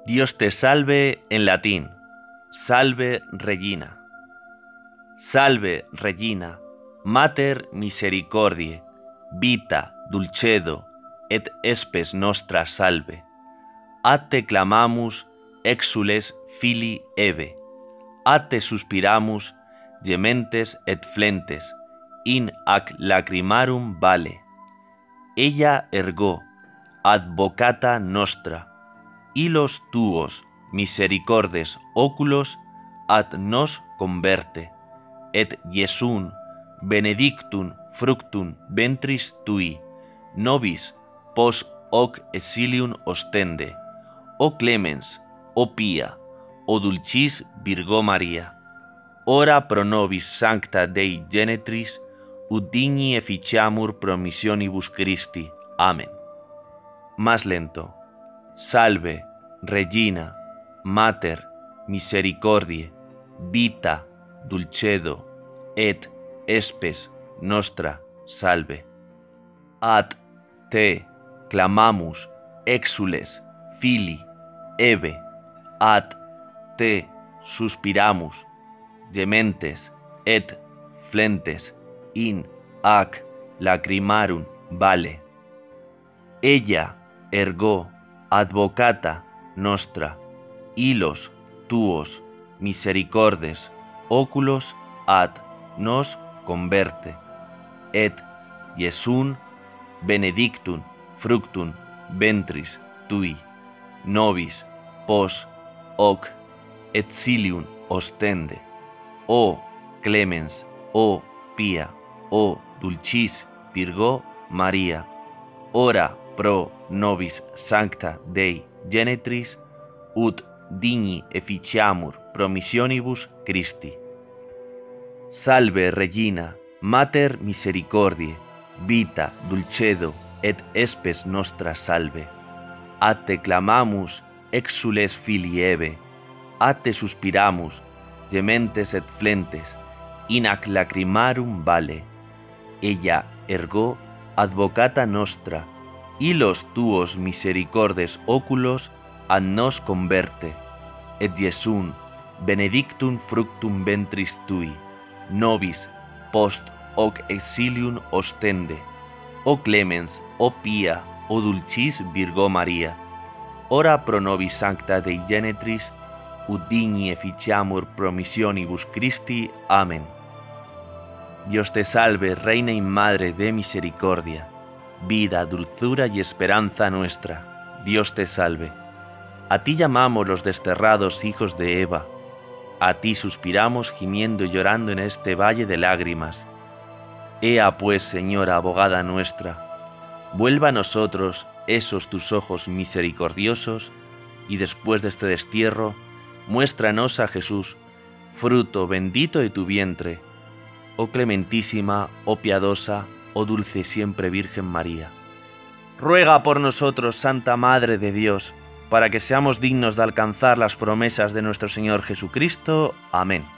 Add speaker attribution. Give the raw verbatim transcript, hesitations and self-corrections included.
Speaker 1: Dios te salve en latín. Salve Regina. Salve Regina, Mater misericordiae, vita, dulcedo, et spes nostra salve. A te clamamus, exules filii Eve. A te suspiramus, gementes et flentes, in ac lacrimarum vale. Ella ergo, advocata nostra, hilos tuos misericordes oculos ad nos converte, et Iesum benedictum fructum ventris tui, nobis pos hoc exilium ostende, o clemens, o pia, o dulcis Virgo Maria, ora pro nobis sancta Dei genitris, ut digni efficiamur promissionibus Christi. Amen. Más lento. Salve, Regina, Mater misericordiae, vita, dulcedo, et spes nostra salve. Ad te clamamus, exules filii Eve. Ad te suspiramus, gementes et flentes, in ac lacrimarum vale. Ella ergo, advocata nostra, hilos tuos misericordes oculos ad nos converte, et Iesum benedictum fructum ventris tui, nobis pos hoc exilium ostende, o clemens, o pia, o dulcis Virgo Maria, ora pro nobis sancta Dei genitris, ut digni efficiamur promissionibus Christi. Salve Regina, Mater misericordiae, vita, dulcedo, et spes nostra salve. A te clamamus, exules filii Eve. A te suspiramus, gementes et flentes, in ac lacrimarum vale. Ella ergo, advocata nostra, hilos tuos misericordes oculos ad nos converte, et Iesum benedictum fructum ventris tui, nobis post hoc exilium ostende, o clemens, o pia, o dulcis Virgo Maria, ora pro nobis sancta Dei genitris, ut digni efficiamur promissionibus Christi. Amen. Dios te salve, Reina y Madre de misericordia, vida, dulzura y esperanza nuestra. Dios te salve. A ti llamamos los desterrados hijos de Eva. A ti suspiramos gimiendo y llorando en este valle de lágrimas. Ea pues, Señora, abogada nuestra, vuelva a nosotros esos tus ojos misericordiosos, y después de este destierro, muéstranos a Jesús, fruto bendito de tu vientre. Oh clementísima, oh piadosa, oh dulce siempre Virgen María. Ruega por nosotros, Santa Madre de Dios, para que seamos dignos de alcanzar las promesas de nuestro Señor Jesucristo. Amén.